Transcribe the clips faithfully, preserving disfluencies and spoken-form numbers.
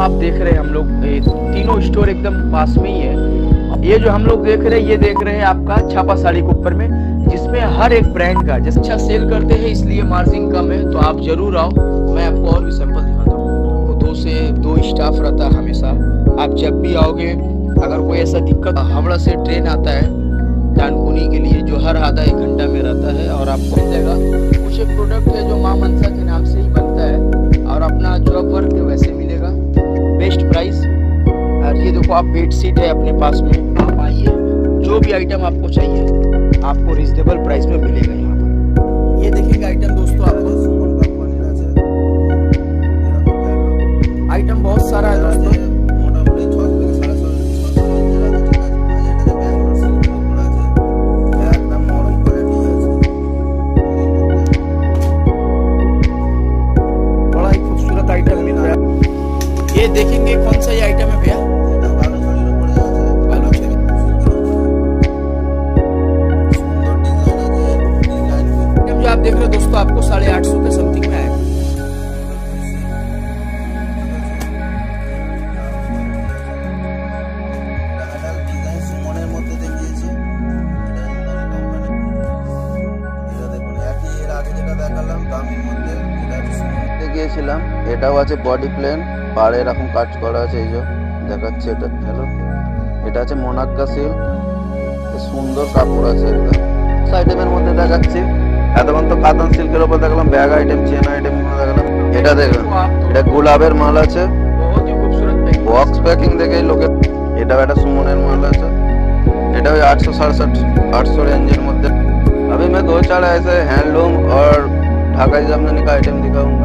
आप देख रहे हैं हम लोग तीनों स्टोर एकदम पास में ही है। ये जो हम लोग देख रहे हैं ये देख रहे हैं आपका छापा साड़ी के ऊपर में, जिसमें हर एक ब्रांड का जैसे अच्छा सेल करते हैं इसलिए मार्जिन कम है। तो आप जरूर आओ, मैं आपको और भी सैंपल दिखाता हूँ। दो से दो स्टाफ रहता है हमेशा। आप जब भी आओगे, अगर कोई ऐसा दिक्कत, हावड़ा से ट्रेन आता है डानकुनी के लिए जो हर आधा एक घंटा में रहता है और आपको मिल जाएगा। कुछ एक प्रोडक्ट है जो माँ मनसा के नाम से ही बनता है और अपना जॉब वर्क वैसे मिलेगा, बेस्ट प्राइस। और ये देखो आप बेड शीट है अपने पास में, आप आइए, जो भी आइटम आपको चाहिए आपको रिजनेबल प्राइस में मिलेगा यहाँ पर। ये देखेंगे आइटम दोस्तों, आपको आइटम बहुत सारा है दोस्तों। बड़ा ही खूबसूरत आइटम मिल रहा है। ये देखेंगे कौन सा ये आइटम है भैया? जो आप देख रहे हो दोस्तों आपको साढ़े आठ सौ के समथिंग में आएगा। গিয়েছিলাম, এটাও আছে বডি প্লেন, পাড়ে এরকম কাজ করা আছে, এই যে দেখাচ্ছে এটা। হ্যালো, এটা আছে মোনাক্কা সিল্ক, সুন্দর কাপড় আছে একদম। আইটেমের মধ্যে দেখাচ্ছি, এতক্ষণ তো কাতান সিল্কের উপর দেখলাম, ব্যাগ আইটেম, চেন আইটেম দেখলাম। এটা দেখলাম, এটা গোলাপের মাল আছে, বক্স প্যাকিং দেখে লোকে। এটাও একটা সুমনের মাল আছে, এটা ওই आठ सौ साढ़े आठ सौ रेंज মধ্যে। अभी मैं दो चार ऐसे हैंडलूम और ঢাকাই জামদানি का आइटम दिखाऊंगा।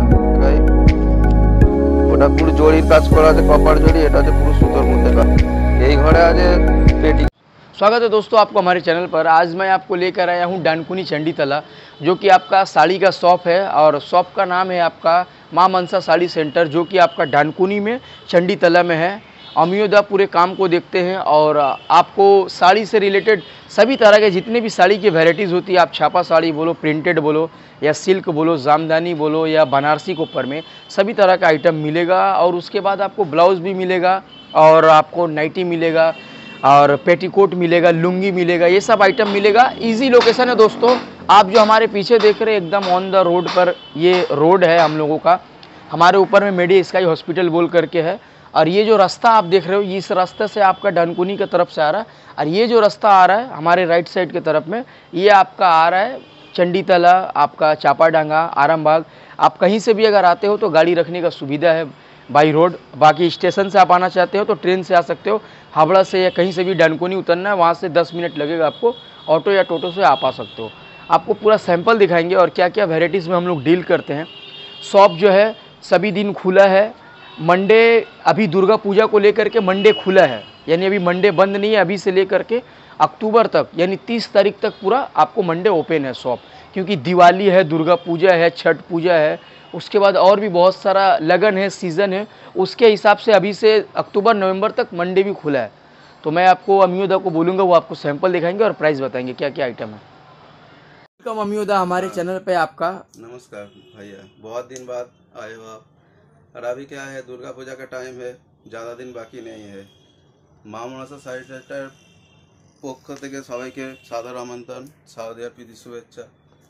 ওটা পুরো জরির কাজ করা আছে, কপার জরি, এটা আছে পুরো সুতোর মধ্যে কাজ। এই ঘরে আছে পেটি। स्वागत है दोस्तों आपको हमारे चैनल पर। आज मैं आपको लेकर आया हूँ डानकुनी चंडी तला, जो कि आपका साड़ी का शॉप है और शॉप का नाम है आपका माँ मनसा साड़ी सेंटर, जो कि आपका डानकुनी में चंडी तला में है। अमियोदा पूरे काम को देखते हैं और आपको साड़ी से रिलेटेड सभी तरह के जितने भी साड़ी की वैरायटीज़ होती है, आप छापा साड़ी बोलो, प्रिंटेड बोलो या सिल्क बोलो, जामदानी बोलो या बनारसी के ऊपर में सभी तरह का आइटम मिलेगा। और उसके बाद आपको ब्लाउज़ भी मिलेगा और आपको नाइटी मिलेगा और पेटीकोट मिलेगा, लुंगी मिलेगा, ये सब आइटम मिलेगा। इजी लोकेशन है दोस्तों। आप जो हमारे पीछे देख रहे हैं एकदम ऑन द रोड पर ये रोड है हम लोगों का। हमारे ऊपर में मेडी स्काई हॉस्पिटल बोल करके है और ये जो रास्ता आप देख रहे हो, इस रास्ते से आपका डानकुनी की तरफ से आ रहा है और ये जो रास्ता आ रहा है हमारे राइट साइड की तरफ में, ये आपका आ रहा है चंडी तला, आपका चापाडांगा, आरामबाग। आप कहीं से भी अगर आते हो तो गाड़ी रखने का सुविधा है बाई रोड। बाकी स्टेशन से आप आना चाहते हो तो ट्रेन से आ सकते हो, हावड़ा से या कहीं से भी डानकुनी उतरना है, वहाँ से दस मिनट लगेगा आपको। ऑटो या टोटो से आप आ सकते हो। आपको पूरा सैंपल दिखाएंगे और क्या क्या वेराइटीज़ में हम लोग डील करते हैं। शॉप जो है सभी दिन खुला है। मंडे अभी दुर्गा पूजा को लेकर के मंडे खुला है, यानी अभी मंडे बंद नहीं है। अभी से लेकर के अक्टूबर तक यानी तीस तारीख तक पूरा आपको मंडे ओपन है शॉप, क्योंकि दिवाली है, दुर्गा पूजा है, छठ पूजा है, उसके बाद और भी बहुत सारा लगन है, सीज़न है। उसके हिसाब से अभी से अक्टूबर नवंबर तक मंडे भी खुला है। तो मैं आपको अमियोदा को बोलूँगा, वो आपको सैंपल दिखाएंगे और प्राइस बताएंगे क्या क्या आइटम है। वेलकम अमियोदा हमारे चैनल पे आपका। नमस्कार भैया, बहुत दिन बाद आए हो आप। और अभी क्या है, दुर्गा पूजा का टाइम है, ज़्यादा दिन बाकी नहीं है। মা মনসা সাড়ি সেন্টার পক্ষ থেকে সবাইকে সাদর আমন্ত্রণ, শারদীয়ার প্রীতি শুভেচ্ছা।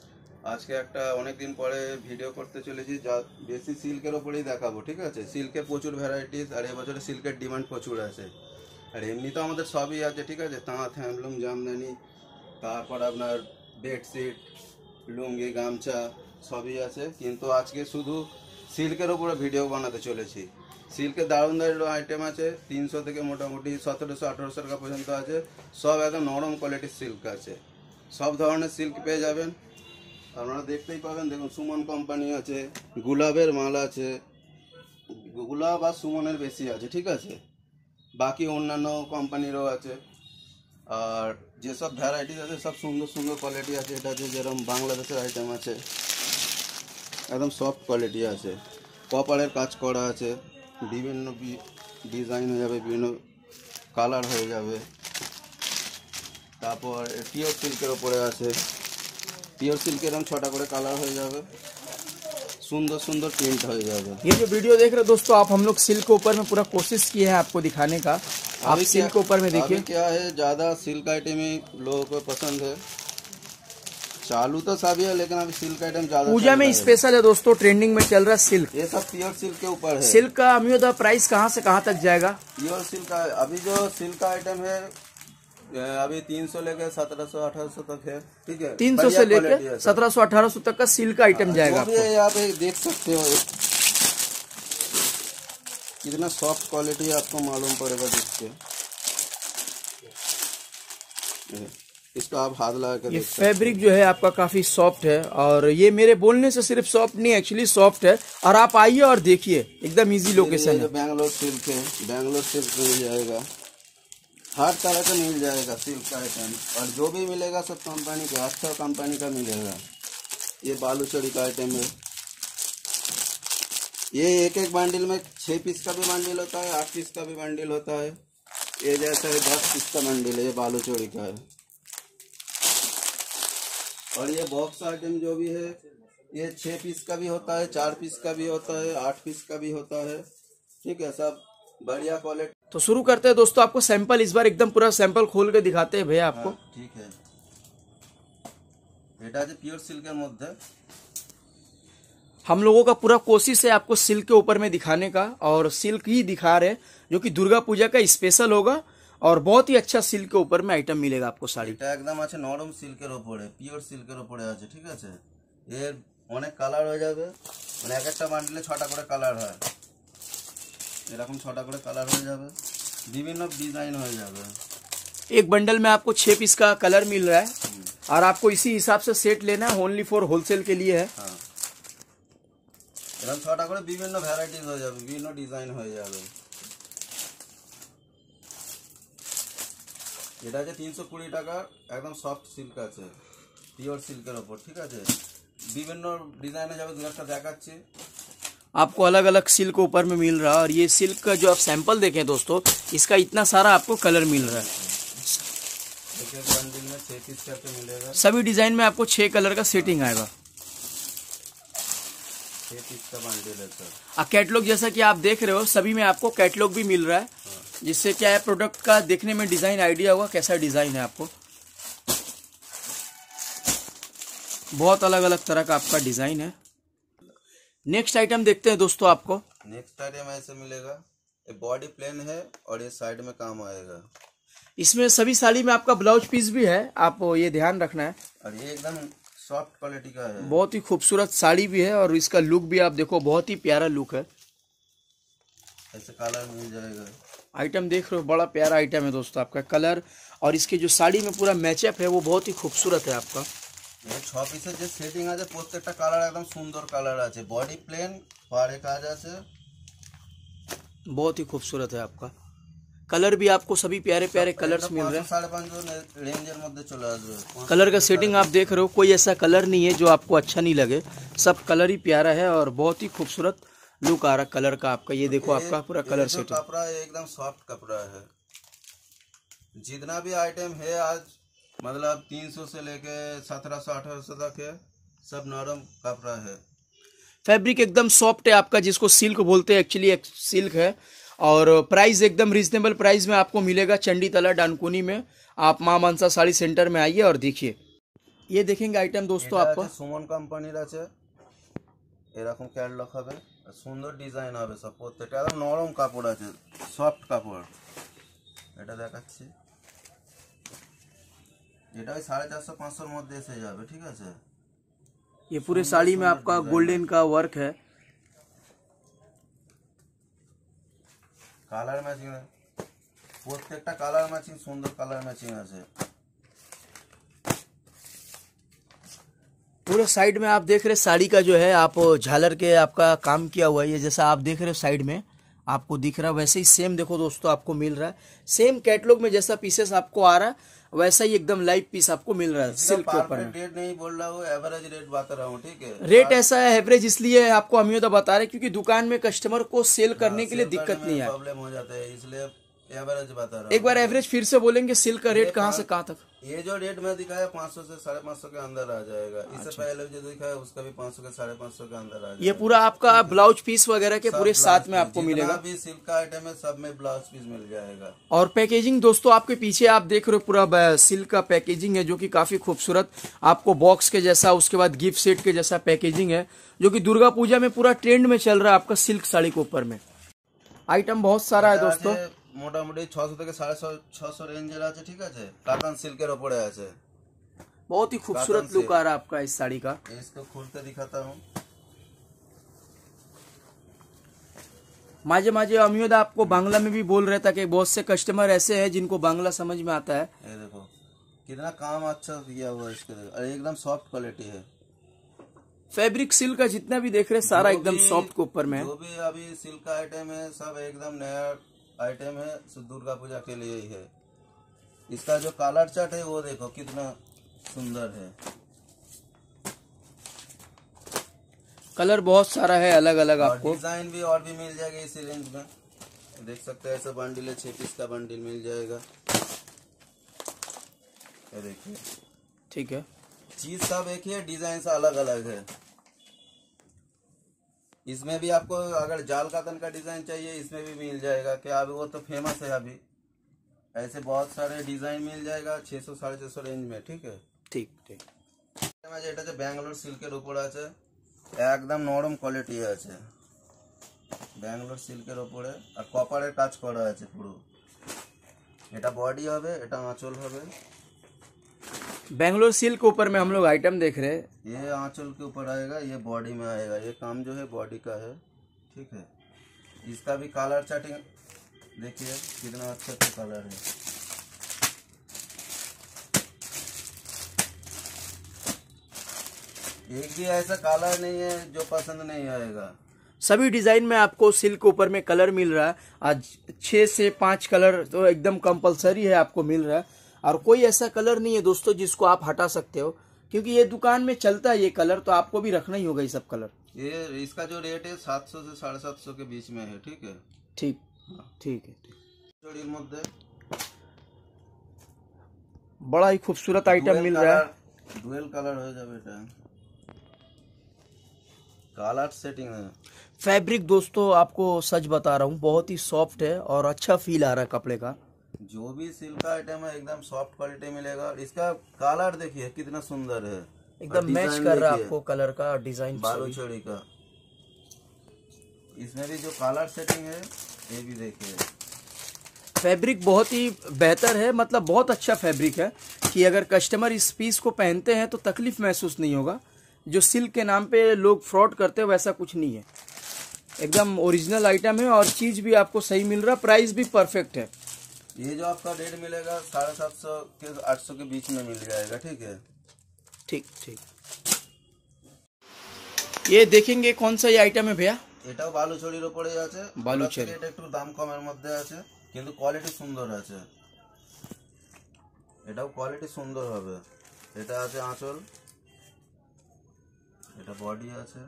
আজকে একটা অনেক দিন পরে ভিডিও করতে চলেছি, যা বেশি সিল্কের ওপরেই দেখাবো, ঠিক আছে। সিল্কের প্রচুর ভ্যারাইটিস আর এবছরে সিল্কের ডিমান্ড প্রচুর আছে। আর এমনি তো আমাদের সবই আছে, ঠিক আছে, তাঁত, হ্যান্ডলুম, জামদানি, তারপর আপনার বেডশিট, লুঙ্গি, গামছা সবই আছে। কিন্তু আজকে শুধু সিল্কের ওপরে ভিডিও বানাতে চলেছি। সিল্কের দারুণ দারুণ আইটেম আছে, তিনশো থেকে মোটামুটি সতেরোশো আঠারোশো টাকা পর্যন্ত আছে। সব একদম নরম কোয়ালিটির সিল্ক আছে, সব ধরনের সিল্ক পেয়ে যাবেন। আপনারা দেখতেই পাবেন, দেখুন সুমন কোম্পানি আছে, গুলাবের মাল আছে, গুলাব আর সুমনের বেশি আছে, ঠিক আছে। বাকি অন্যান্য কোম্পানিরও আছে। আর যেসব ভ্যারাইটিস আছে সব সুন্দর সুন্দর কোয়ালিটি আছে। এটা যে যেরকম বাংলাদেশের আইটেম আছে, একদম সফট কোয়ালিটি আছে, কপারের কাজ করা আছে, বিভিন্ন ডিজাইন হয়ে যাবে, বিভিন্ন কালার হয়ে যাবে। তারপর পিওর সিল্কের ওপরে আছে, পিওর সিল্কের এরকম ছটা করে কালার হয়ে যাবে, सुंदर सुंदर प्रिंट हो जाएगा। ये जो वीडियो देख रहे हो दोस्तों आप, हम लोग सिल्क के ऊपर में पूरा कोशिश किए हैं आपको दिखाने का। आप सिल्क के ऊपर में देखिए क्या है, ज्यादा सिल्क आइटम ही लोगों को पसंद है। चालू तो सभी है लेकिन अभी सिल्क आइटम ज्यादा पूजा में स्पेशल है दोस्तों, ट्रेंडिंग में चल रहा है सिल्क। ये सब प्योर सिल्क के ऊपर है। सिल्क का अमियो दा प्राइस कहाँ से कहाँ तक जाएगा? प्योर सिल्क का अभी जो सिल्क का आइटम है अभी तीन सौ लेके सत्रह सौ अठारह सौ तक है, ठीक है। तीन सौ से लेके सत्रह सौ अठारह सौ तक का सिल्क का आइटम जाएगा। यहाँ पे देख सकते हो कितना सॉफ्ट क्वालिटी आपको मालूम पड़ेगा देख के। इसका आप हाथ लगा कर, ये फैब्रिक जो है आपका काफी सॉफ्ट है, और ये मेरे बोलने से सिर्फ सॉफ्ट नहीं एक्चुअली सॉफ्ट है। और आप आइए और देखिए, एकदम इजी लोकेशन है। बैंगलोर सिल्क है, बैंगलोर सिल्क मिल जाएगा, हर तरह का मिल जाएगा सिल्क का आइटम। और जो भी मिलेगा सब कंपनी का, अच्छा कंपनी का मिलेगा। ये बालूचड़ी का आइटम है। ये एक एक बंडल में छह पीस का भी बंडल होता है, आठ पीस का भी बंडल होता है। ये जैसा है दस पीस का बंडल है, ये बालूचड़ी का है। और ये बॉक्स आइटम जो भी है ये छह पीस का भी होता है, चार पीस का भी होता है, आठ पीस का भी होता है, ठीक है। सब बढ़िया क्वालिटी। तो शुरू करते हैं दोस्तों, आपको सैंपल इस बार एकदम पूरा सैंपल खोल के दिखाते हैं भैया आपको। हाँ, ठीक है। এটা যে পিওর সিল্কের মধ্যে हम लोगों का पूरा कोशिश है आपको सिल्क के ऊपर में दिखाने का, और सिल्क ही दिखा रहे जो कि दुर्गा पूजा का स्पेशल होगा, और बहुत ही अच्छा सिल्क के ऊपर में आइटम मिलेगा आपको শাড়ি। এটা একদম আছে নরম সিল্কের উপরে, পিওর সিল্কের উপরে আছে, ঠিক আছে। এর অনেক কালার হয়ে যাবে, মানে এক একটা বান্ডেলে ছটা করে কালার হয়, এরকম ছটা করে কালার হয়ে যাবে, বিভিন্ন ডিজাइन हो जाएगा। एक बंडल में आपको छह पीस का कलर मिल रहा है, और आपको इसी हिसाब से सेट लेना है, ओनली फॉर होलसेल के लिए है। हाँ, এরকম ছটা করে বিভিন্ন ভ্যারাইটিজ হয়ে যাবে, বিভিন্ন ডিজাइन হয়ে যাবে। এটা যে তিনশো কুড়ি টাকা একদম সফট সিল্ক আছে, পিওর সিল্কের উপর, ঠিক আছে। বিভিন্ন ডিজাইনে যাবে, দু একটা দেখাচ্ছি आपको अलग अलग सिल्क ऊपर में मिल रहा है। और ये सिल्क का जो आप सैंपल देखें दोस्तों, इसका इतना सारा आपको कलर मिल रहा है। एक एक बंडल में छह पीस करके मिलेगा, सभी डिजाइन में आपको छह कलर का सेटिंग आएगा। छह पीस का बंडल है सर। आ कैटलॉग जैसा कि आप देख रहे हो, सभी में आपको कैटलॉग भी मिल रहा है, जिससे क्या है प्रोडक्ट का देखने में डिजाइन आइडिया होगा कैसा डिजाइन है। आपको बहुत अलग अलग तरह का आपका डिजाइन है। नेक्स्ट आइटम देखते हैं दोस्तों। आपको नेक्स्ट आइटम ऐसे मिलेगा, ये बॉडी प्लेन है और ये साइड में काम आएगा। इसमें सभी साड़ी में आपका ब्लाउज पीस भी है, आप ये ध्यान रखना है। और ये एकदम सॉफ्ट क्वालिटी का है, बहुत ही खूबसूरत साड़ी भी है, और इसका लुक भी आप देखो, बहुत ही प्यारा लुक है। ऐसे कलर मिल जाएगा। आइटम देख रहे हो, बड़ा प्यारा आइटम है दोस्तों आपका। कलर और इसके जो साड़ी में पूरा मैचअप है वो बहुत ही खूबसूरत है आपका। ये छह पीसेर जो सेटिंग আছে প্রত্যেকটা কালার একদম সুন্দর কালার আছে, বডি প্লেন পাড়ে কাজ আছে, बहुत ही खूबसूरत है आपका। कलर भी आपको सभी प्यारे प्यारे कलर्स मिल रहे हैं, साढ़े पाँच सौ रेंजर मध्य चले আসবে। कलर का सेटिंग आप देख रहे हो, कोई ऐसा कलर नहीं है जो आपको अच्छा नहीं लगे, सब कलर ही प्यारा है और बहुत ही खूबसूरत लुक आ रहा कलर का आपका। ये देखो आपका पूरा कलर सेटिंग। कपड़ा एकदम सॉफ्ट कपड़ा है। जितना भी आइटम है आज मतलब तीन सौ से लेके सत्रह सौ अठारह सौ तक है, सब नरम कपड़ा है। फैब्रिक एकदम सॉफ्ट है आपका, जिसको सिल्क बोलते हैं, एक्चुअली एक सिल्क है। और प्राइस एकदम रीजनेबल प्राइस में आपको मिलेगा चंडी तला डानकुनी में। आप माँ मनसा साड़ी सेंटर में आइए और देखिए। ये देखेंगे आइटम दोस्तों आपको সুমন কোম্পানির আছে, এরকম ক্যাটালগ হবে, সুন্দর ডিজাইন হবে সব, প্রত্যেকটা একদম নরম কাপড় আছে, সফট কাপড়। এটা দেখাচ্ছি, এটা ওই সাড়ে চারশো পাঁচশোর মধ্যে এসে যাবে, ঠিক আছে। ये पूरे साड़ी में आपका गोल्डन का वर्क है, কালার ম্যাচিং, প্রত্যেকটা কালার ম্যাচিং, সুন্দর কালার ম্যাচিং আছে। पूरे साइड में आप देख रहे साड़ी का जो है आप झालर के आपका काम किया हुआ है, ये जैसा आप देख रहे हो साइड में आपको दिख रहा है, वैसे ही सेम देखो दोस्तों आपको मिल रहा है। सेम कैटलॉग में जैसा पीसेस आपको आ रहा है वैसा ही एकदम लाइव पीस आपको मिल रहा है सिल्क के ऊपर। रेट नहीं बोल रहा हूँ, एवरेज रेट बता रहा हूँ, ठीक है। रेट ऐसा है एवरेज इसलिए आपको अमियोदा बता रहे क्योंकि दुकान में कस्टमर को सेल करने के लिए दिक्कत नहीं है, प्रॉब्लम हो जाता है, इसलिए एवरेज बता रहा एक बार एवरेज फिर से बोलेंगे, सिल्क का रेट कहाँ से कहाँ तक? ये जो रेट में दिखाया पाँच सौ से साढ़े पाँच सौ के अंदर आ जाएगा। इससे पहले जो दिखाया उसका भी पाँच सौ के साढ़े पाँच सौ के अंदर आ जाएगा। ये पूरा आपका ब्लाउज पीस वगैरह के पूरे साथ में आपको मिलेगा। अभी सिल्क का आइटम है सब में ब्लाउज पीस मिल जाएगा। और पैकेजिंग दोस्तों आपके पीछे आप देख रहे हो पूरा सिल्क का पैकेजिंग है, जो कि काफी खूबसूरत आपको बॉक्स के जैसा, उसके बाद गिफ्ट सेट के जैसा पैकेजिंग है, जो कि दुर्गा पूजा में पूरा ट्रेंड में चल रहा है आपका सिल्क साड़ी के ऊपर में। आइटम बहुत सारा है दोस्तों, মোটামুটি ছশো থেকে সাড়ে ছশো রেঞ্জের আছে, ঠিক আছে। কাতান সিল্কের উপরে আছে, बहुत ही खूबसूरत लुक आ रहा है आपका इस साड़ी का। इसको खोलते दिखाता हूँ। माजे माजे अमियोद आपको बांग्ला में भी बोल रहे था कि बहुत से कस्टमर ऐसे हैं जिनको बांग्ला समझ में आता है। ये देखो कितना काम अच्छा किया हुआ है इसके, और एकदम सॉफ्ट क्वालिटी है। फैब्रिक सिल्क का जितना भी देख रहे हैं सारा एकदम सॉफ्ट के ऊपर में। जो भी अभी सिल्क का आइटम है सब एकदम नया आइटम है, दुर्गा पूजा के लिए ही है। इसका जो कलर चार्ट है वो देखो कितना सुंदर है। कलर बहुत सारा है अलग अलग आपको। डिजाइन भी और भी मिल जाएगा इसी रेंज में, देख सकते हैं। ऐसा बंडल है, छह पीस का बंडल मिल जाएगा। ये देखिए, ठीक है। चीज सब एक ही है, डिजाइन से अलग अलग है। इसमें भी आपको अगर जाल कातन का डिजाइन चाहिए इसमें भी मिल जाएगा। क्या अभी वो तो फेमस है, अभी ऐसे बहुत सारे डिजाइन मिल जाएगा छह सौ साढ़े छह सौ रेंज में, ठीक है। ठीक ठीक। এটা যে ব্যাঙ্গালোর সিল্কের উপরে আছে, একদম নরম কোয়ালিটি আছে ব্যাঙ্গালোর সিল্কের উপরে, আর কপারের কাজ করা আছে পুরো। এটা বডি হবে, এটা আঁচল হবে। बेंगलोर सिल्क के ऊपर में हम लोग आइटम देख रहे हैं। ये आंचल के ऊपर आएगा, ये बॉडी में आएगा। ये काम जो है बॉडी का है, ठीक है। इसका भी कलर चार्टिंग देखिए कितना अच्छा अच्छा कलर है। एक भी ऐसा कलर नहीं है जो पसंद नहीं आएगा। सभी डिजाइन में आपको सिल्क के ऊपर में कलर मिल रहा है। आज छह से पांच कलर तो एकदम कंपलसरी है आपको मिल रहा है, और कोई ऐसा कलर नहीं है दोस्तों जिसको आप हटा सकते हो, क्योंकि ये दुकान में चलता है ये कलर, तो आपको भी रखना ही होगा ये सब कलर। ये इसका जो रेट है सात सौ से साढ़े सात सौ के बीच में है, ठीक है। ठीक ठीक है। चोड़ीर मध्य बड़ा ही खूबसूरत आइटम मिल रहा है। डुअल कलर हो जाए बेटा, कलर सेटिंग है। फैब्रिक दोस्तों आपको सच बता रहा हूँ बहुत ही सॉफ्ट है और अच्छा फील आ रहा है कपड़े का। जो भी सिल्क का आइटम है एकदम सॉफ्ट क्वालिटी मिलेगा। और इसका कलर देखिए कितना सुंदर है, एकदम मैच कर रहा है आपको कलर का डिजाइन बालू चोड़ी का। इसमें भी जो कलर सेटिंग है ये भी देखिए। फैब्रिक बहुत ही बेहतर है, मतलब बहुत अच्छा फैब्रिक है कि अगर कस्टमर इस पीस को पहनते हैं तो तकलीफ महसूस नहीं होगा। जो सिल्क के नाम पे लोग फ्रॉड करते हैं वैसा कुछ नहीं है, एकदम ओरिजिनल आइटम है और चीज भी आपको सही मिल रहा है, प्राइस भी परफेक्ट है। ये जो आपका रेट मिलेगा साढ़े सात सौ के आठ सौ के बीच में मिल जाएगा, ठीक है। ठीक ठीक। ये देखेंगे कौन सा ये आइटम है भैया? এটাও বালুচড়ির উপরে আছে, বালুচড়ি। এটা একটু দাম কমের মধ্যে আছে কিন্তু কোয়ালিটি সুন্দর আছে। এটাও কোয়ালিটি সুন্দর হবে। এটা আছে আঁচল, এটা বডি আছে।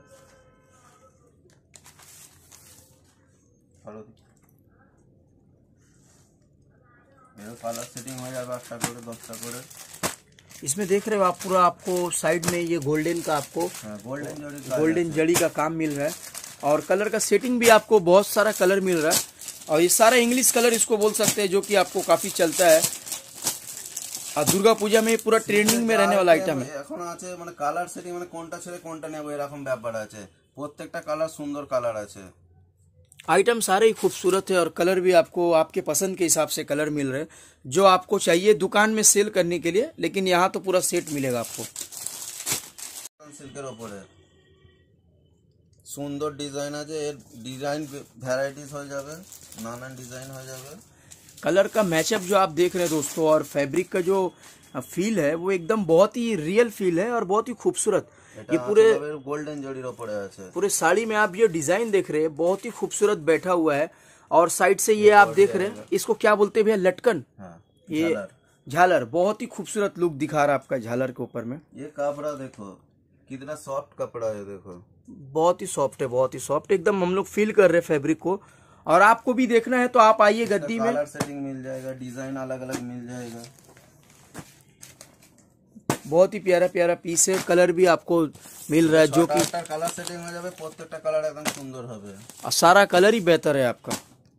ভালো ये कलर सेटिंग हो जाएगा आठटा করে दसटा করে। इसमें देख रहे हो आप पूरा आपको साइड में ये गोल्डन का आपको गोल्डन जड़ी गोल्डन जड़ी का काम मिल रहा है, और कलर का सेटिंग भी आपको बहुत सारा कलर मिल रहा है, और ये सारा इंग्लिश कलर इसको बोल सकते हैं जो कि आपको काफी चलता है और दुर्गा पूजा में पूरा ट्रेंडिंग में रहने वाला आइटम है। এখন আছে মানে কালার সেটিং মানে কোনটা ছেড়ে কোনটা নেব এরকম ব্যাপার আছে। প্রত্যেকটা কালার সুন্দর কালার আছে। आइटम सारे ही खूबसूरत है और कलर भी आपको आपके पसंद के हिसाब से कलर मिल रहे हैं जो आपको चाहिए दुकान में सेल करने के लिए, लेकिन यहाँ तो पूरा सेट मिलेगा आपको। সিল্কের উপরে সুন্দর ডিজাইন আছে, এর ডিজাইন ভ্যারাইটিস হয়ে যাবে, নানান ডিজাइन हो जाएगा। कलर का मैचअप जो आप देख रहे हैं दोस्तों, और फैब्रिक का जो फील है वो एकदम बहुत ही रियल फील है और बहुत ही खूबसूरत। ये पूरे गोल्डन जड़ी উপরে আছে। पूरे साड़ी में आप ये डिजाइन देख रहे हैं बहुत ही खूबसूरत बैठा हुआ है, और साइड से ये आप देख रहे हैं इसको क्या बोलते हैं भैया? लटकन। हाँ, ये झालर बहुत ही खूबसूरत लुक दिखा रहा है आपका झालर के ऊपर में। ये कपड़ा देखो कितना सॉफ्ट कपड़ा है, देखो बहुत ही सॉफ्ट है, बहुत ही सॉफ्ट, एकदम हम लोग फील कर रहे हैं फैब्रिक को, और आपको भी देखना है तो आप आइए गद्दी में। कलर सेटिंग मिल जाएगा, डिजाइन अलग अलग मिल जाएगा। बहुत ही प्यारा प्यारा पीस है, कलर भी आपको मिल रहा है जो कि कलर सेटिंग हो जाए, प्रत्येकटा कलर एकदम सुंदर হবে और सारा कलर ही बेहतर है आपका।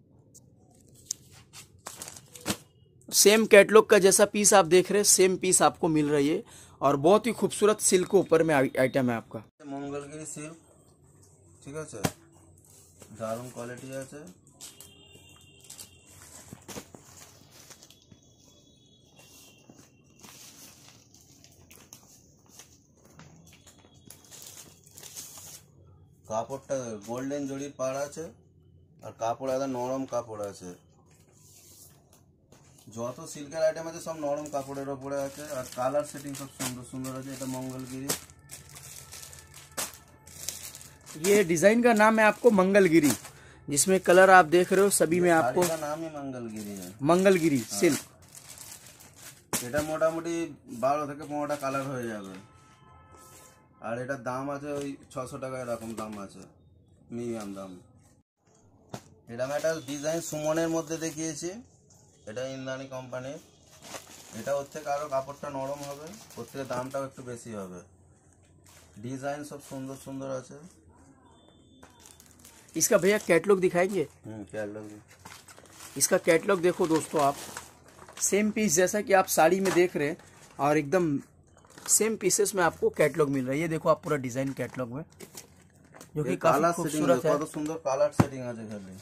सेम कैटलॉग का जैसा पीस आप देख रहे हैं सेम पीस आपको मिल रही है और बहुत ही खूबसूरत सिल्क के ऊपर में आइटम है आपका। मंगलगिरी सिल्क, ठीक है, दारुण क्वालिटी है। কাপড়টা গোল্ডেন জরির পাড় আছে আর কাপড় একদম নরম কাপড় আছে। যত সিল্কের আইটেম আছে সব নরম কাপড়ের উপরে আছে আর কালার সেটিং সব সুন্দর সুন্দর আছে। এটা मंगलगिरी, ये डिजाइन का नाम है आपको मंगलगिरी, जिसमें कलर आप देख रहे हो सभी में आपको का नाम ही मंगलगिरी है। मंगलगिरी सिल्क। এটা মোটামুটি বারো থেকে পনেরোটা কালার হয়ে যাবে আর এটার দাম আছে ওই ছশো টাকা এরকম দাম আছে, মিডিয়াম দাম। এটা আমি একটা ডিজাইন সুমনের মধ্যে দেখিয়েছি, এটা ইন্দ্রাণী কোম্পানির। এটা ওর থেকে আরও কাপড়টা নরম হবে, ওর থেকে দামটাও একটু বেশি হবে। ডিজাइन सब सुंदर सुंदर আছে। इसका भैया कैटलॉग दिखाएंगे? हम्म कैटलॉग, इसका कैटलॉग देखो दोस्तों आप, सेम पीस जैसा कि आप साड़ी में देख रहे हैं और एकदम सेम पीसेस में आपको कैटलॉग मिल रहा है। ये देखो आप पूरा डिजाइन कैटलॉग में जो कि काफी खूबसूरत है। কত সুন্দর কালার সেটিং আছে খালি।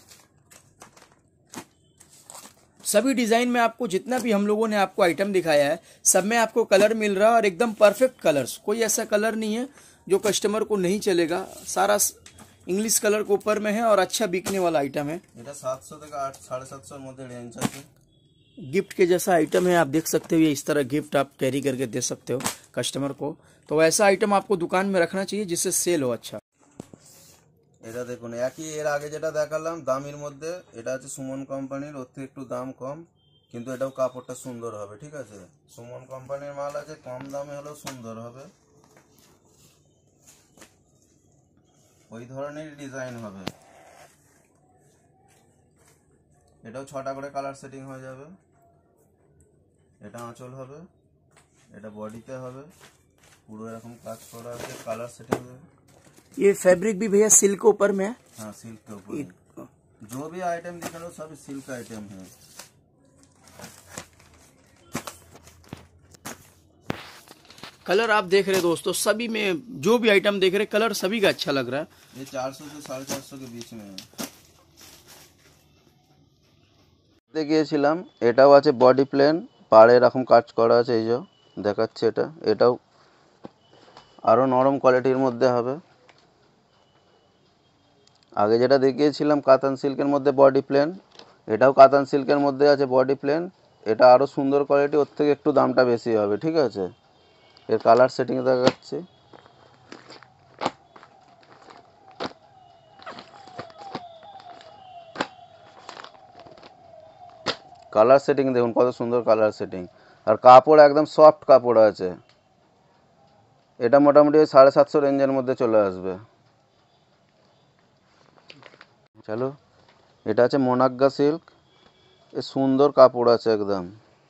सभी डिजाइन में आपको जितना भी हम लोगों ने आपको आइटम दिखाया है सब में आपको कलर मिल रहा है और एकदम परफेक्ट कलर्स, कोई ऐसा कलर नहीं है जो कस्टमर को नहीं चलेगा। सारा इंग्लिश कलर के ऊपर में है और अच्छा बिकने वाला आइटम है। এটা সাতশো থেকে আট সাড়ে সাতশোর মধ্যে রেঞ্জ আছে। गिफ्ट के जैसा आइटम है, आप देख सकते हो। ये इस तरह गिफ्ट आप कैरी करके दे सकते हो कस्टमर को, तो ऐसा आइटम आपको दुकान में रखना चाहिए जिससे सेल हो अच्छा। এটা দেখুন একই এর আগে যেটা দেখালাম দামের মধ্যে, এটা আছে সুমন কোম্পানির, ওর থেকে একটু দাম কম কিন্তু এটাও কাপড়টা সুন্দর হবে, ঠিক আছে। সুমন কোম্পানির মাল আছে, কম দামে হলেও সুন্দর হবে, ওই ধরনের ডিজাইন হবে। এটাও ছটা করে কালার সেটিং হয়ে যাবে। এটা আঁচল হবে, এটা বডিতে হবে, পুরো এরকম কাজ করা আছে, কালার সেটিং হবে। ये फैब्रिक भी भैया सिल्क के ऊपर में है? हाँ सिल्क के ऊपर, जो भी आइटम दिख रहा हो सब सिल्क आइटम है। कलर आप देख रहे हैं दोस्तों, सभी में जो भी आइटम देख रहे हैं कलर सभी का अच्छा लग रहा है। ये चार सौ से साढ़े चार सौ के बीच में है। দেখিয়েছিলাম এটাও আছে বডি প্লেন, পাড়ে এরকম কাজ করা আছে, এই যে দেখাচ্ছে এটা। এটাও আরো নরম কোয়ালিটির মধ্যে হবে। আগে যেটা দেখিয়েছিলাম কাতান সিল্কের মধ্যে বডি প্লেন, এটাও কাতান সিল্কের মধ্যে আছে বডি প্লেন। এটা আরো সুন্দর কোয়ালিটি, ওর থেকে একটু দামটা বেশি হবে, ঠিক আছে। এর কালার সেটিং দেখাচ্ছি। কালার সেটিং দেখুন কত সুন্দর কালার সেটিং, আর কাপড় একদম সফট কাপড় আছে। এটা মোটামুটি সাড়ে সাতশো রেঞ্জের মধ্যে চলে আসবে। চলো, এটা আছে মোনাগ্গা সিল্ক, এ সুন্দর কাপড় আছে একদম,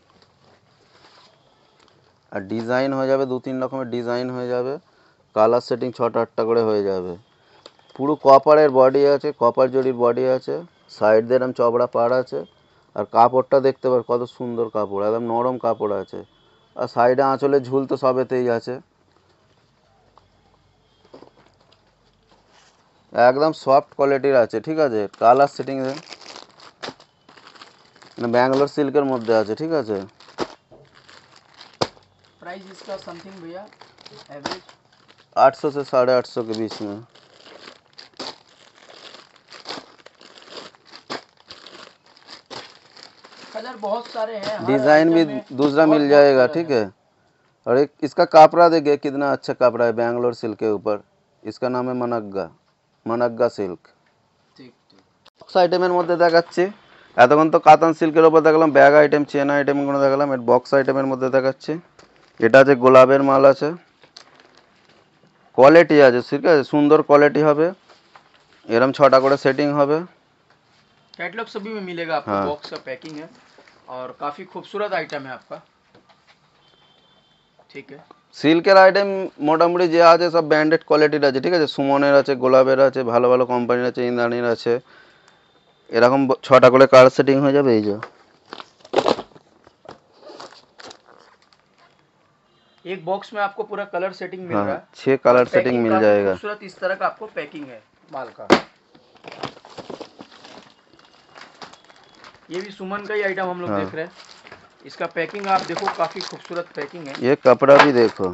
আর ডিজাইন হয়ে যাবে দু তিন রকমের ডিজাইন হয়ে যাবে, কালার সেটিং ছটা আটটা করে হয়ে যাবে। পুরো কপারের বডি আছে, কপার জরির বডি আছে, সাইড দিয়ে এরকম চবড়া পাড় আছে, আর কাপড়টা দেখতে পার কত সুন্দর কাপড়, একদম নরম কাপড় আছে, আর সাইডে আঁচলে ঝুল তো সবেতেই আছে, একদম সফট কোয়ালিটির আছে, ঠিক আছে। কালার সেটিং ব্যাঙ্গালোর সিল্কের মধ্যে আছে, ঠিক আছে। प्राइस इसका समथिंग भैया एवरेज आठ सौ से साढ़े आठ सौ के बीच में। कलर बहुत सारे हैं, डिजाइन भी दूसरा मिल जाएगा, ठीक है। और एक इसका कपड़ा देखिए कितना अच्छा कपड़ा है, बैंगलोर सिल्क के ऊपर। इसका नाम है मनग्गा, मनग्गा सिल्क। ठीक ठीक। বক্স আইটেমের মধ্যে দেখাচ্ছি। এতক্ষণ তো কাতান সিল্কের উপর দেখালাম, ব্যাগ আইটেম চেন আইটেমগুলো দেখালাম, এর বক্স আইটেমের মধ্যে দেখাচ্ছি। এটা আছে গোলাপের মাল আছে, কোয়ালিটি আছে, ঠিক আছে, সুন্দর কোয়ালিটি হবে। এরম ছটা করে সেটিং হবে, कैटलॉग सभी में मिलेगा आपको। हाँ। बॉक्स का पैकिंग है और काफी खूबसूरत आइटम है आपका। ठीक है, সিল্কের আইটেম মোটামুটি যে আছে সব ব্র্যান্ডেড কোয়ালিটির আছে, ঠিক আছে। সুমনের আছে, গোলাপের আছে, ভালো ভালো কোম্পানির আছে, ইন্দ্রাণীর আছে। এরকম ব- ছটা করে কালার সেটিং হয়ে যাবে। এই যে एक बॉक्स में आपको पूरा कलर सेटिंग मिल रहा हाँ, है छः और कलर सेटिंग पैकिंग मिल काफी जाएगा। खूबसूरत इस तरह का आपको पैकिंग है माल का। ये भी सुमन का ही आइटम हम लोग हाँ। देख रहे हैं। इसका पैकिंग आप देखो, काफी खूबसूरत पैकिंग है। ये कपड़ा भी देखो,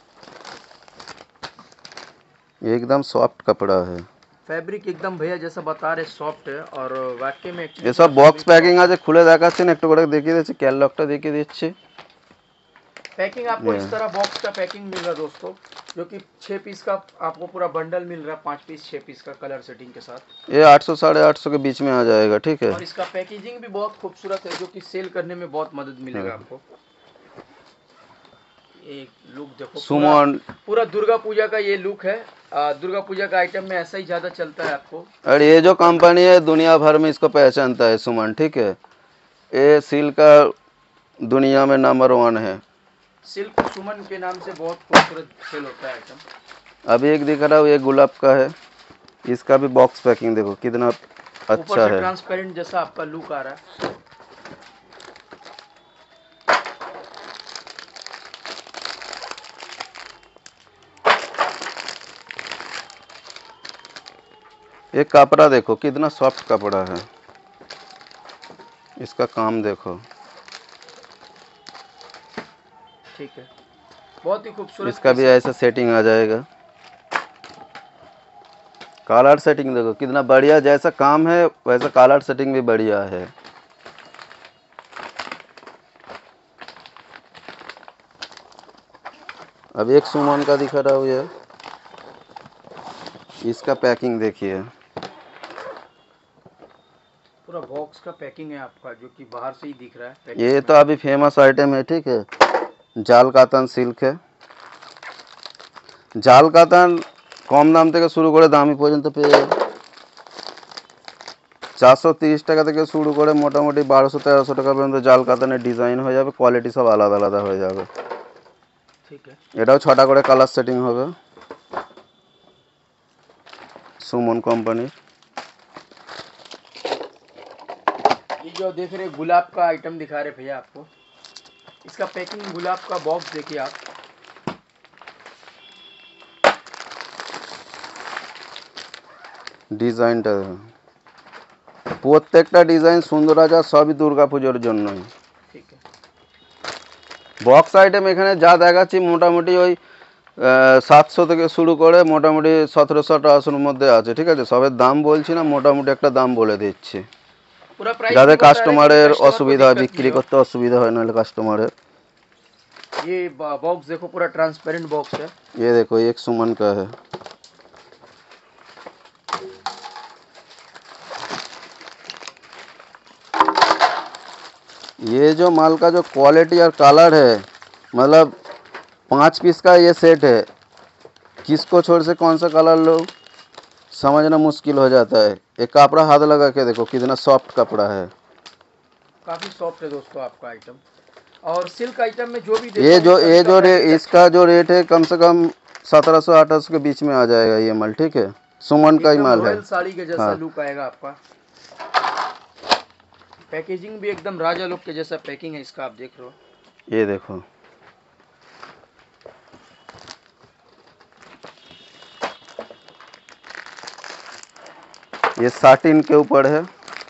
ये एकदम सॉफ्ट कपड़ा है। फैब्रिक एकदम भैया जैसा बता रहे सॉफ्ट है और वाकई में actually ये सब पूरा বক্স fabric প্যাকিং soft আছে, খুলে দেখাচ্ছি না, একটু করে দেখিয়ে দিচ্ছি, ক্যাটলগটা দেখিয়ে দিচ্ছি। है। पैकिंग आपको ये। इस तरह बॉक्स का पैकिंग मिल रहा है दोस्तों, जो कि छः पीस का आपको पूरा बंडल मिल रहा है, पाँच पीस छः पीस का कलर सेटिंग के साथ। ये आठ सौ साढ़े आठ सौ के बीच में आ जाएगा, ठीक है। और इसका पैकेजिंग भी बहुत खूबसूरत है, जो कि सेल करने में बहुत मदद मिलेगा हाँ। आपको। एक लुक देखो, पूरा सुमन पूरा दुर्गा पूजा का ये लुक है। आ, दुर्गा पूजा का आइटम में ऐसा ही ज्यादा चलता है आपको। और ये जो कंपनी है दुनिया भर में इसको पहचानता है, सुमन, ठीक है। ये सिल्क का दुनिया में नंबर वन है। सिल्क सुमन के नाम से बहुत खूबसूरत सेल होता है आइटम। अभी एक दिख रहा है, ये गुलाब का है। इसका भी बॉक्स पैकिंग देखो कितना ऊपर अच्छा से है। ट्रांसपेरेंट जैसा आपका लुक आ रहा है। ये कपड़ा देखो कितना सॉफ्ट कपड़ा है। इसका काम देखो, ठीक है, बहुत ही खूबसूरत। इसका भी ऐसा सेटिंग आ जाएगा। कलर सेटिंग देखो कितना बढ़िया, जैसा काम है वैसा कलर सेटिंग भी बढ़िया है। अब एक सुमन का दिखा रहा हूँ, ये इसका पैकिंग देखिए। पूरा बॉक्स का पैकिंग है आपका, जो कि बाहर से ही दिख रहा है पैकिंग ये में। तो अभी फेमस आइटम है, ठीक है। জাল কাতান সিল্ক है। জাল কাতান কম দাম থেকে শুরু করে দামি পর্যন্ত পেয়ে যাবে। চারশো তিরিশ টাকা থেকে শুরু করে মোটামুটি বারোশো তেরোশো টাকা পর্যন্ত জাল কাতানের ডিজাইন হয়ে যাবে। কোয়ালিটি সব আলাদা আলাদা হয়ে যাবে। ठीक है, এটাও ছটা করে কালার সেটিং হবে সুমন কোম্পানির। ये जो देख रहे हैं गुलाब का आइटम दिखा रहे भैया आपको। इसका पैकिंग गुलाब का बॉक्स देखिए आप। ডিজাইনটা প্রত্যেকটা ডিজাইন সুন্দর আছে, আর সবই দুর্গাপুজোর জন্যই। ठीक है, বক্স আইটেম এখানে যা দেখাচ্ছি মোটামুটি ওই সাতশো থেকে শুরু করে মোটামুটি সতেরোশো আঠারোশোর মধ্যে আছে, ঠিক আছে। সবের দাম বলছি না, মোটামুটি একটা দাম বলে দিচ্ছি, पूरा प्राइस যাতে भी बता रहे हैं कि কাস্টমারের कस्टमर को অসুবিধা হয়, दिक्कत বিক্রি नहीं हो। করতে অসুবিধা হয় নাহলে কাস্টমারের। ये बॉक्स देखो, पूरा ट्रांसपेरेंट बॉक्स है। ये देखो एक सुमन का है। ये जो माल का जो क्वालिटी और कलर है, मतलब पाँच पीस का ये सेट है, किसको छोड़ से कौन सा कलर लो समझना मुश्किल हो जाता है। एक कपड़ा हाथ लगा के देखो कितना सॉफ्ट कपड़ा है। काफी सॉफ्ट है दोस्तों आपका आइटम। और सिल्क आइटम में जो भी देखो, ये जो सभी ये का जो रे, fabric इसका जो रेट है कम से कम सत्रह सौ अठारह सौ के बीच में आ जाएगा ये माल, ठीक है। सुमन का ही एकदम माल है। रॉयल साड़ी के जैसा हाँ। लुक आएगा आपका। पैकेजिंग भी एकदम राजा लोग के जैसा पैकिंग है इसका, आप देख रहे हो। ये देखो ये साटिन के ऊपर है।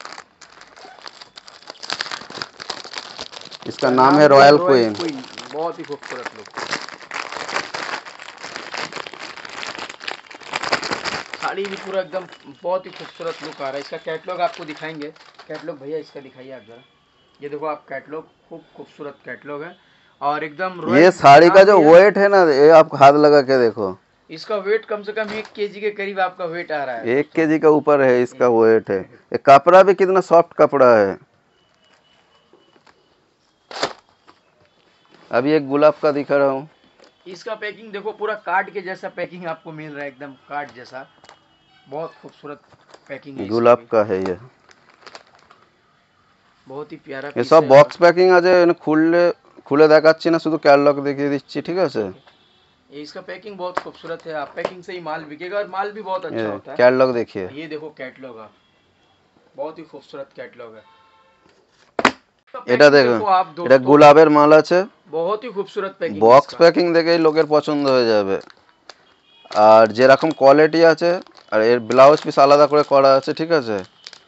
इसका नाम है रॉयल क्वीन। बहुत ही खूबसूरत लुक। साड़ी भी पूरा एकदम बहुत ही खूबसूरत लुक आ रहा है। इसका कैटलॉग आपको दिखाएंगे। कैटलॉग भैया इसका दिखाइए आप जरा। ये देखो आप कैटलॉग, खूब खूबसूरत कैटलॉग है और एकदम royal ये साड़ी का जो नाम भी है। वेट है ना, ये आप हाथ लगा के देखो, इसका वेट कम से कम एक केजी के करीब आपका वेट आ रहा है। एक केजी का ऊपर है इसका वेट है। ये कपड़ा भी कितना सॉफ्ट कपड़ा है। अभी एक गुलाब का दिखा रहा हूँ। इसका पैकिंग देखो, पूरा कार्ड के जैसा पैकिंग आपको मिल रहा है, एकदम कार्ड जैसा। बहुत खूबसूरत पैकिंग है। गुलाब का है ये। बहुत ही प्यारा ये पीस सब है और बॉक्स पैकिंग আছে এনে খুললে খুলে দেখাচ্ছি না, শুধু ক্যাটালগ দেখিয়ে দিচ্ছি, ঠিক আছে। ठीक है। ये इसका पैकिंग बहुत खूबसूरत है, आप पैकिंग से ही माल बिकेगा और माल भी बहुत ये अच्छा होता है। ক্যাটালগ देखिए, ये देखो कैटलॉग आप, बहुत ही खूबसूरत कैटलॉग है। इसका এটা पैकिंग দেখুন, देखो आप এটা दोस्तों, গোলাপের মাল আছে। बहुत ही खूबसूरत पैकिंग है বক্স इसका। প্যাকিং দেখেই লোকের পছন্দ হয়ে যাবে। আর যেরকম কোয়ালিটি আছে, আর এর ব্লাউজ পিস আলাদা করে করা আছে, ঠিক আছে।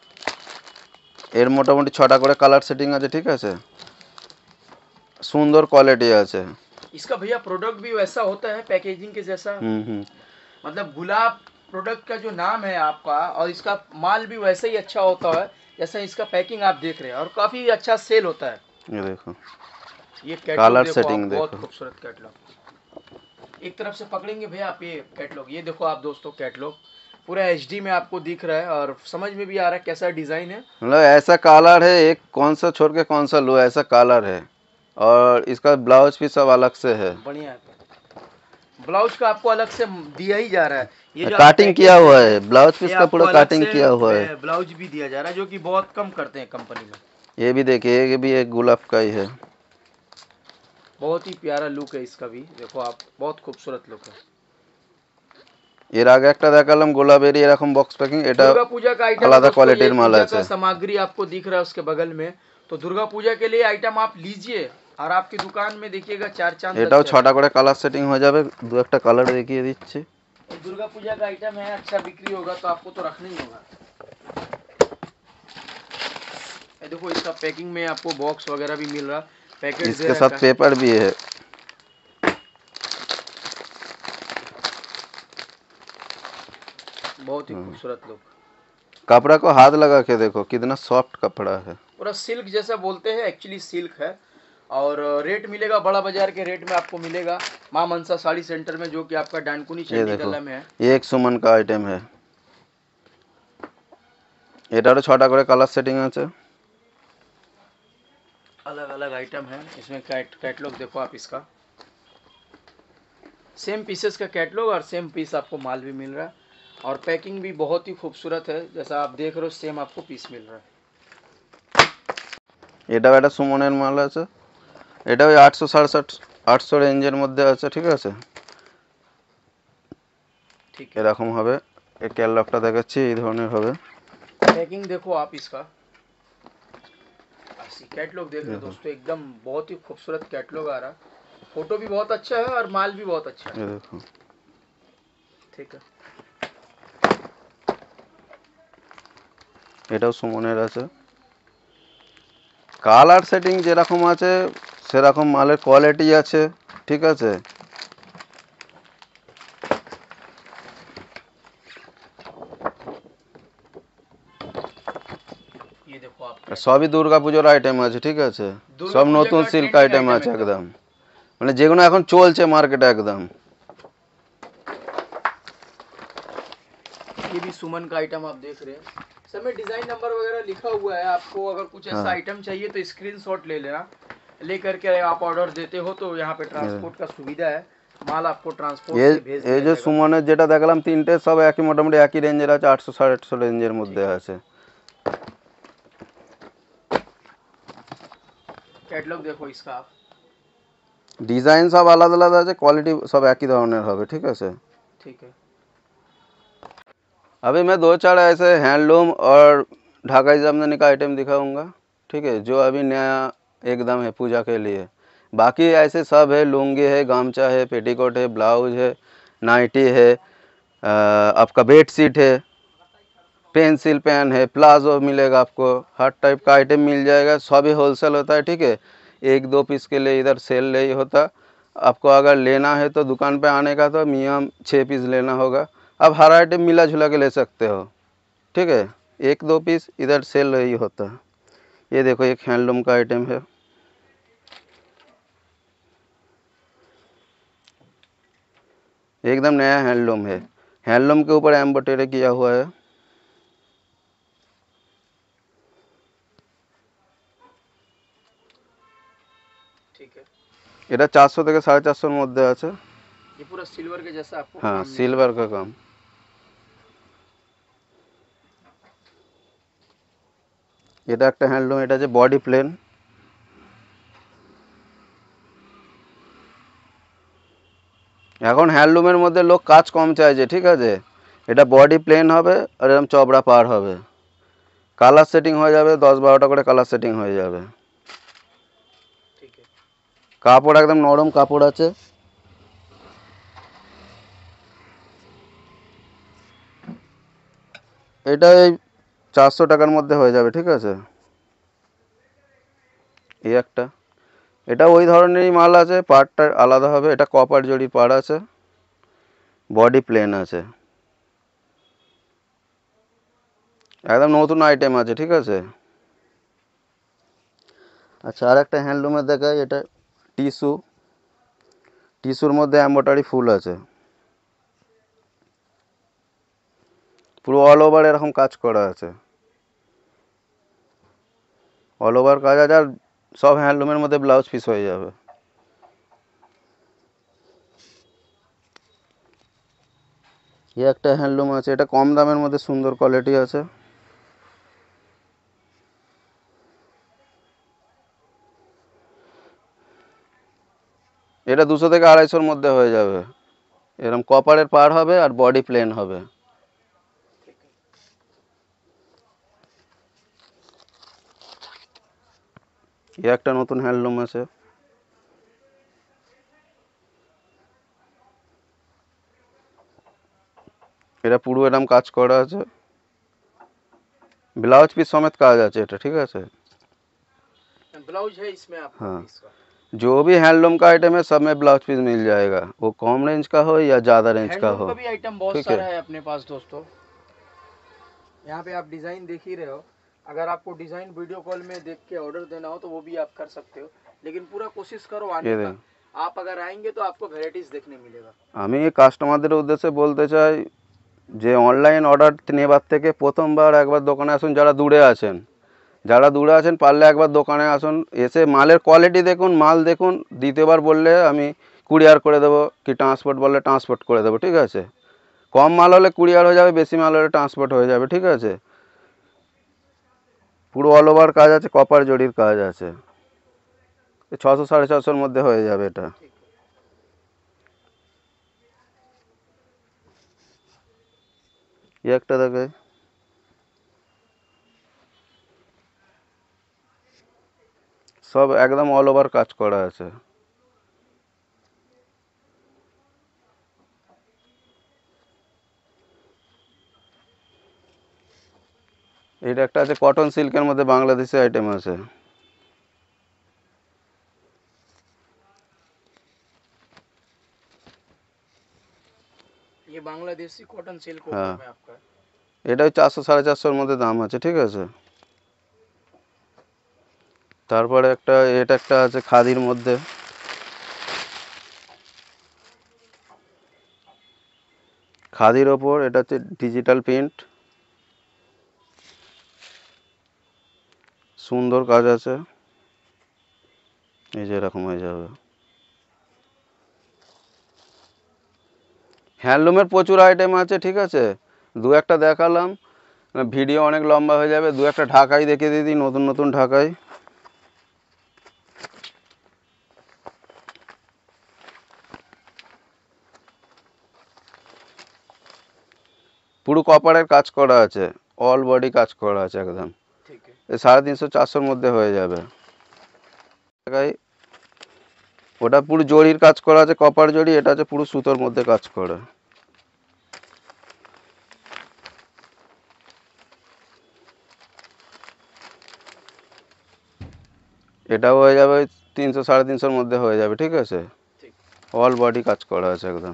এর মোটামুটি ছটা করে কালার সেটিং আছে, ঠিক আছে। সুন্দর কোয়ালিটি আছে। इसका भैया प्रोडक्ट भी वैसा होता है पैकेजिंग के जैसा, হুম হুম मतलब गुलाब प्रोडक्ट का जो नाम है आपका, और इसका माल भी वैसे ही अच्छा होता है जैसा इसका पैकिंग आप देख रहे हैं, और काफी अच्छा सेल होता है। ये देखो ये कैटलॉग कलर देखो सेटिंग आप, बहुत देखो। खूबसूरत कैटलॉग। एक तरफ से पकड़ेंगे भैया आप ये कैटलॉग, ये देखो आप दोस्तों कैटलॉग पूरा एचडी में आपको दिख रहा है और समझ में भी आ रहा है कैसा डिजाइन है। मतलब ऐसा कलर है, एक कौन सा छोड़ के कौन सा लो, ऐसा कलर है। और इसका ब्लाउज भी सब अलग से है, बढ़िया है। ब्लाउज का आपको अलग से दिया ही जा रहा है, ये जो आप काटिंग किया पैकेज हुआ देख रहे है, हैं, ब्लाउज ये पीस का आपको पूरा अलग काटिंग से किया हुआ है। ब्लाउज भी दिया जा रहा है, जो कि बहुत कम करते हैं कंपनी में। ये भी देखिए, ये भी एक गुलाब का ही है। बहुत ही प्यारा लुक है इसका भी, देखो आप, बहुत खूबसूरत लुक है। এর আগে একটা দেখালাম গোলাপেরই এরকম বক্স প্যাকিং, এটা दुर्गा पूजा का आइटम है আলাদা दोस्तों, ये কোয়ালিটির মাল पूजा আছে। का सामग्री आपको दिख रहा है उसके बगल में, तो दुर्गा पूजा के लिए आइटम आप लीजिए और आपकी दुकान में देखिएगा चार चांद लग এটাও जाएगा। ছটা করে কালার সেটিং হয়ে যাবে, দু একটা কালার দেখিয়ে দিচ্ছি। ये दुर्गा पूजा का आइटम है, अच्छा बिक्री होगा तो आपको तो रखना ही होगा। ये देखो इसका पैकिंग में आपको बॉक्स वगैरह भी मिल रहा, पैकेट दे इसके रखा साथ है। पेपर भी है। बहुत ही खूबसूरत लुक, कपड़ा को हाथ लगा के देखो कितना सॉफ्ट कपड़ा है। पूरा सिल्क जैसा बोलते हैं, एक्चुअली सिल्क है। और रेट मिलेगा बड़ा बाजार के रेट में आपको मिलेगा माँ मनसा साड़ी सेंटर में, जो कि आपका डानकुनी ये देखो, चंडीगढ़ में है। ये एक सुमन का आइटम है। এটারও ছটা করে কালার সেটিং আছে। अलग अलग आइटम है इसमें, कैट कैटलॉग देखो आप इसका, सेम पीसेस का कैटलॉग और सेम पीस आपको माल भी मिल रहा है, और पैकिंग भी बहुत ही खूबसूरत है, जैसा आप देख रहे हो सेम आपको पीस मिल रहा है। এটাও একটা সুমনের মাল আছে, এটা ওই আটশো সাড়ে ষাট আটশো রেঞ্জের মধ্যে আছে, ঠিক আছে। ठीक है, এরকম হবে, এই ক্যাটালগটা দেখাচ্ছি, এই ধরনের হবে। पैकिंग देखो आप इसका, कैटलॉग देख रहे हो दोस्तों, एकदम बहुत ही खूबसूरत कैटलॉग आ रहा है, फोटो भी बहुत अच्छा है और माल भी बहुत अच्छा है। ये देखो, ठीक है, এটাও সুমনের আছে। কালার সেটিং যেরকম আছে সেরকম মালের কোয়ালিটি আছে, ঠিক আছে। ये देखो आप, সবই দুর্গা পুজোর আইটেম আছে, ঠিক আছে। दुर्गा সব पूजा নতুন का সিল্ক ट्रेंडिंग আইটেম आइटम আছে एकदम। একদম, মানে যেগুলো এখন চলছে মার্কেটে একদম। ये भी सुमन का आइटम आप देख रहे हैं, समय डिजाइन नंबर वगैरह लिखा हुआ है, आपको अगर कुछ ऐसा हाँ। आइटम चाहिए तो स्क्रीनशॉट ले लेना, लेकर के आप ऑर्डर देते हो तो यहाँ पे ट्रांसपोर्ट का सुविधा है, माल आपको ट्रांसपोर्ट ये से भेज এই दिया যে जाएगा। সুমনের যেটা দেখালাম তিনটে সব একই মোটামুটি একই রেঞ্জের আছে, আটশো সাড়ে আটশো রেঞ্জের মধ্যে আছে। कैटलॉग देखो इसका आप, ডিজাইন সব আলাদা আলাদা আছে, কোয়ালিটি সব একই ধরনের হবে, ঠিক আছে। ठीक है, अभी मैं दो चार ऐसे हैंडलूम और ढाकाई जामदानी का आइटम दिखाऊंगा, ठीक है, जो अभी नया एकदम है पूजा के लिए। बाकी ऐसे सब है, लुंगी है, गामछा है, पेटीकोट है, ब्लाउज है, नाइटी है, अ, आपका बेड शीट है, पेंसिल पेन है, प्लाजो मिलेगा आपको, हर टाइप का आइटम मिल जाएगा। सभी होलसेल होता है, ठीक है। एक दो पीस के लिए इधर सेल नहीं होता। आपको अगर लेना है तो दुकान पे आने का तो मिनिमम छः पीस लेना होगा। आप हर आइटम मिला जुला के ले सकते हो, ठीक है। एक दो पीस इधर सेल नहीं होता। ये देखो एक हैंडलूम का आइटम है, एकदम नया हैंडलूम है। हैंडलूम के ऊपर एम्ब्रॉयडरी किया हुआ है। ठीक है, এটা চারশো থেকে সাড়ে চারশোর মধ্যে আছে। ये पूरा सिल्वर के जैसा आपको हाँ, काम मिल रहा सिल्वर का काम। এটা একটা হ্যান্ডলুম, এটা যে বডি প্লেন। এখন হ্যান্ডলুমের মধ্যে লোক কাজ কম চাইছে, ঠিক আছে। এটা বডি প্লেন হবে আর এরকম চবড়া পার হবে, কালার সেটিং হয়ে যাবে, দশ বারোটা করে কালার সেটিং হয়ে যাবে। কাপড় একদম নরম কাপড় আছে। এটা এই চারশো টাকার মধ্যে হয়ে যাবে, ঠিক আছে। এই একটা, এটা ওই ধরনেরই মাল আছে, পার্টটা আলাদা হবে। এটা কপার জড়ি পাড় আছে, বডি প্লেন আছে, একদম নতুন আইটেম আছে, ঠিক আছে। আচ্ছা, আর একটা হ্যান্ডলুমের দেখাই। এটা টিস্যু, টিস্যুর মধ্যে এমব্রয়ডারি ফুল আছে, পুরো অল ওভার এরকম কাজ করা আছে, অল ওভার কাজ আছে। আর সব হ্যান্ডলুমের মধ্যে ব্লাউজ পিস হয়ে যাবে। এই একটা হ্যান্ডলুম আছে, এটা কম দামের মধ্যে সুন্দর কোয়ালিটি আছে। এটা দুশো থেকে আড়াইশোর মধ্যে হয়ে যাবে। এরকম কপারের পার হবে আর বডি প্লেন হবে। এই একটা নতুন হ্যান্ডলুম আছে, এটা পুরো এরকম কাজ করা আছে, ब्लाउज पीस समेत काज আছে এটা, ঠিক আছে। ब्लाउज है इसमें आपका हाँ, पीस का। जो भी हैंडलूम का आइटम है सब में ब्लाउज पीस मिल जाएगा, वो कम रेंज का हो या ज़्यादा रेंज का हैंडलूम हो। का भी आइटम बहुत ठीक सारा है, है अपने पास दोस्तों। यहाँ पे आप डिज़ाइन देख ही रहे हो। अगर आपको डिज़ाइन वीडियो कॉल में देख के ऑर्डर देना हो तो वो भी आप कर सकते हो, लेकिन पूरा कोशिश करो आने ये का। देख, आप अगर आएंगे तो आपको वैराइटीज देखने मिलेगा। আমি এই কাস্টমারদের উদ্দেশ্যে বলতে চাই যে অনলাইন অর্ডার নেবার থেকে প্রথমবার একবার দোকানে আসুন। যারা দূরে আছেন, যারা দূরে আছেন পারলে একবার দোকানে আসুন, এসে মালের কোয়ালিটি দেখুন, মাল দেখুন। দ্বিতীয়বার বললে আমি কুরিয়ার করে দেবো, কি ট্রান্সপোর্ট বললে ট্রান্সপোর্ট করে দেবো, ঠিক আছে। কম মাল হলে কুরিয়ার হয়ে যাবে, বেশি মাল হলে ট্রান্সপোর্ট হয়ে যাবে, ঠিক আছে। পুরো অল ওভার কাজ আছে, কপার জড়ির কাজ আছে, ছশো সাড়ে ছশোর মধ্যে হয়ে যাবে এটা। এই একটা দেখে, সব একদম অল ওভার কাজ করা আছে। এটা একটা আছে কটন সিল্কের মধ্যে, বাংলাদেশি আইটেম আছে। ये बांग्लादेशी कॉटन सिल्क हाँ, ऊपर में आपका है। এটা ওই চারশো সাড়ে চারশোর মধ্যে দাম আছে, ঠিক আছে। তারপরে একটা, এটা একটা আছে খাদির মধ্যে, খাদির ওপর। এটা হচ্ছে ডিজিটাল প্রিন্ট, সুন্দর কাজ আছে, এই যে এরকম হয়ে যাবে। হ্যান্ডলুমের প্রচুর আইটেম আছে, ঠিক আছে। দু একটা দেখালাম, ভিডিও অনেক লম্বা হয়ে যাবে। দু একটা ঢাকাই দেখিয়ে দিই, নতুন নতুন ঢাকাই। পুরো কপারের কাজ করা আছে, অল বডি কাজ করা আছে একদম। ठीक है, এই সাড়ে তিনশো চারশোর মধ্যে হয়ে যাবে। ওটা পুরো জরির কাজ করা আছে, কপার জরি। এটা আছে পুরো সুতোর মধ্যে কাজ করা। এটাও হয়ে যাবে তিনশো সাড়ে তিনশোর মধ্যে হয়ে যাবে, ঠিক আছে। ठीक। অল বডি কাজ করা আছে একদম।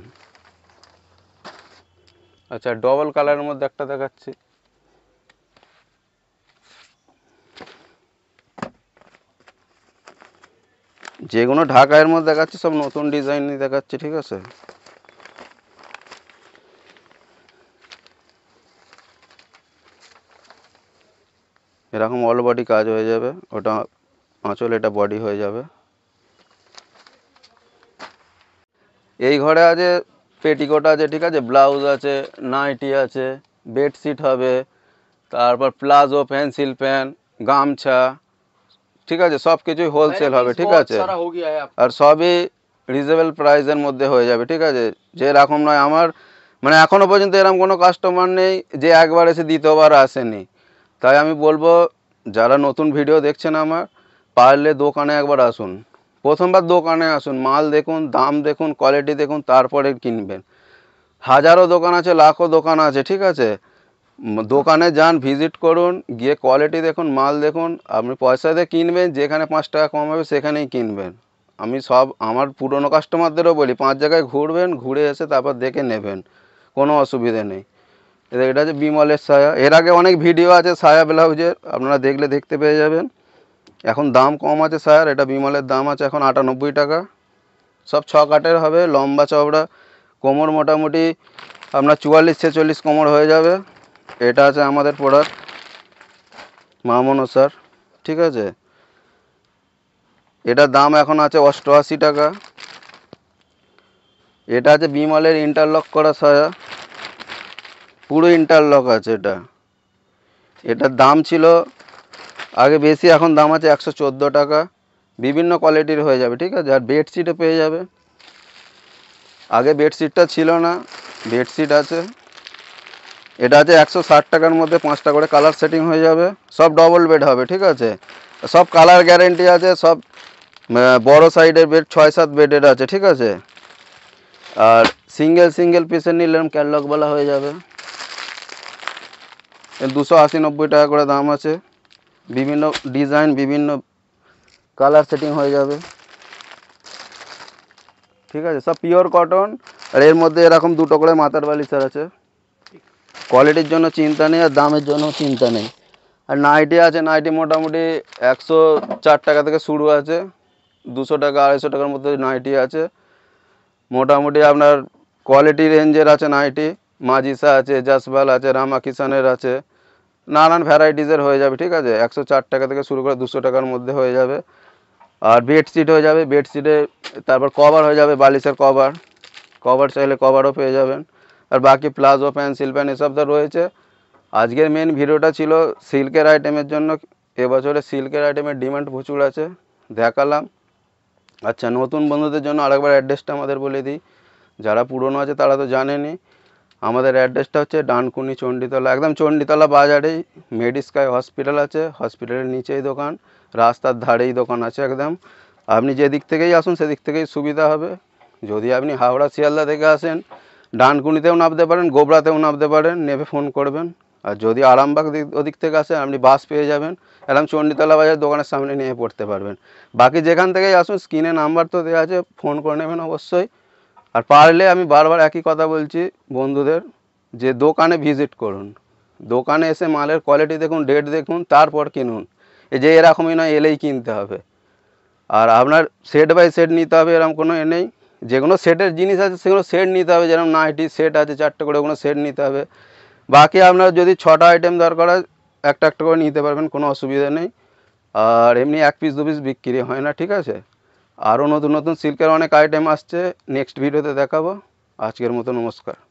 আচ্ছা, ডবল কালারের মধ্যে একটা দেখাচ্ছি। যেগুলো ঢাকায়ের মধ্যে দেখাচ্ছি সব নতুন ডিজাইনই দেখাচ্ছি, ঠিক আছে। এরকম অল বডি কাজ হয়ে যাবে, ওটা আঁচল, এটা বডি হয়ে যাবে। এই ঘরে আছে পেটিকোট আছে, ঠিক আছে, ব্লাউজ আছে, নাইটি আছে, বেডশিট হবে, তারপর প্লাজো, পেন্সিল প্যান্ট, গামছা, ঠিক আছে, সব কিছুই হোলসেল হবে, ঠিক बहुत আছে, सारा हो गया है आप আর সবই রিজনেবল প্রাইসের মধ্যে হয়ে যাবে, ঠিক আছে। যে এরকম নয় আমার মানে এখনো পর্যন্ত এরকম কোনো কাস্টমার নেই যে একবার এসে দ্বিতীয়বার আসেনি। তাই আমি বলবো যারা নতুন ভিডিও দেখছেন আমার, পারলে দোকানে একবার আসুন, প্রথমবার দোকানে আসুন, মাল দেখুন, দাম দেখুন, কোয়ালিটি দেখুন, তারপরে কিনবেন। হাজারো দোকান আছে, লাখো দোকান আছে, ঠিক আছে, উম, দোকানে যান, ভিজিট করুন, গিয়ে কোয়ালিটি দেখুন, মাল দেখুন, আপনি পয়সা দিয়ে কিনবেন, যেখানে পাঁচ টাকা কম হবে সেখানেই কিনবেন। আমি সব আমার পুরনো কাস্টমারদেরও বলি পাঁচ জায়গায় ঘুরবেন, ঘুরে এসে তারপর দেখে নেবেন, কোনো অসুবিধে নেই। এটা এটা হচ্ছে বিমলের সায়া, এর আগে অনেক ভিডিও আছে সায়া ব্লাউজের, আপনারা দেখলে দেখতে পেয়ে যাবেন। এখন দাম কম আছে সায়ার, এটা বিমলের দাম আছে এখন আটানব্বই টাকা। সব ছ কাটের হবে, লম্বা চওড়া, কোমর মোটামুটি আপনার চুয়াল্লিশ ছেচল্লিশ কোমর হয়ে যাবে। এটা আছে আমাদের প্রোডাক্ট মা মনসার, ঠিক আছে, এটার দাম এখন আছে অষ্টআশি টাকা। এটা আছে বিমলের ইন্টারলক করা সায়া, পুরো ইন্টারলক আছে এটা, এটার দাম ছিল আগে বেশি, এখন দাম আছে একশো চোদ্দো টাকা। বিভিন্ন কোয়ালিটির হয়ে যাবে, ঠিক আছে। আর বেডশিটও পেয়ে যাবে, আগে বেডশিটটা ছিল না, বেডশিট আছে, এটা আছে একশো ষাট টাকার মধ্যে পাঁচটা করে কালার সেটিং হয়ে যাবে, সব ডবল বেড হবে, ঠিক আছে, সব কালার গ্যারেন্টি আছে, সব আহ, বড় সাইডের বেড ছয় সাত বেডের আছে, ঠিক আছে। আর সিঙ্গেল সিঙ্গেল পিসের নিলে ক্যাটলগওয়ালা হয়ে যাবে, দুশো আশি নব্বই টাকা করে দাম আছে, বিভিন্ন ডিজাইন বিভিন্ন কালার সেটিং হয়ে যাবে, ঠিক আছে, সব পিওর কটন। আর এর মধ্যে এরকম দুটো করে মাথার বালিশের আছে, কোয়ালিটির জন্য চিন্তা নেই আর দামের জন্য চিন্তা নেই। আর নাইটি আছে, নাইটি মোটামুটি একশো চার টাকা থেকে শুরু আছে, দুশো টাকা আড়াইশো টাকার মধ্যে নাইটি আছে, মোটামুটি আপনার কোয়ালিটি রেঞ্জের আছে নাইটি, মাজিসা আছে, জাসবাল আছে, রামা কিষানের আছে, নানান ভ্যারাইটিসের হয়ে যাবে, ঠিক আছে, একশো চার টাকা থেকে শুরু করে দুশো টাকার মধ্যে হয়ে যাবে। আর বেডশিট হয়ে যাবে, বেডশিটে তারপর কভার হয়ে যাবে, বালিশের কভার, কভার চাইলে কভারও পেয়ে যাবেন। আর বাকি প্লাজো প্যান্ট, সিল প্যান্ট এসব তো রয়েছে। আজকের মেন ভিডিওটা ছিল সিল্কের আইটেমের জন্য, এবছরে সিল্কের আইটেমের ডিমান্ড প্রচুর আছে, দেখালাম। আচ্ছা, নতুন বন্ধুদের জন্য আরেকবার অ্যাড্রেসটা আমাদের বলে দিই, যারা পুরনো আছে তারা তো জানেনই। আমাদের অ্যাড্রেসটা হচ্ছে ডানকুনি চণ্ডীতলা, একদম চণ্ডীতলা বাজারেই মেডিস্কাই হসপিটাল আছে, হসপিটালের নিচেই দোকান, রাস্তার ধারেই দোকান আছে একদম। আপনি যেদিক থেকেই আসুন সেদিক থেকেই সুবিধা হবে। যদি আপনি হাওড়া শিয়ালদা থেকে আসেন, ডানকুনিতেও নামতে পারেন, গোবরাতেও নামতে পারেন, নেমে ফোন করবেন। আর যদি আরামবাগ দিক ওদিক থেকে আসেন, আপনি বাস পেয়ে যাবেন, একদম চণ্ডীতলা বাজার দোকানের সামনে নিয়ে পড়তে পারবেন। বাকি যেখান থেকেই আসুন, স্ক্রিনে নাম্বার তো দেওয়া আছে, ফোন করে নেবেন অবশ্যই। আর পারলে আমি বারবার একই কথা বলছি বন্ধুদের, যে দোকানে ভিজিট করুন, দোকানে এসে মালের কোয়ালিটি দেখুন, ডেট দেখুন, তারপর কিনুন। এই যে এরকমই নয় এলেই কিনতে হবে। আর আপনার সেট বাই সেট নিতে হবে এরকম কোনো এ নেই, যেগুলো সেটের জিনিস আছে সেগুলো সেট নিতে হবে, যেরকম নাইটি সেট আছে চারটে করে, ওগুলো সেট নিতে হবে। বাকি আপনার যদি ছটা আইটেম দরকার হয় একটা একটা করে নিতে পারবেন, কোনো অসুবিধা নেই। আর এমনি এক পিস দু পিস বিক্রি হয় না, ঠিক আছে। আরও নতুন নতুন সিল্কের অনেক আইটেম আসছে, নেক্সট ভিডিওতে দেখাবো। আজকের মতো নমস্কার।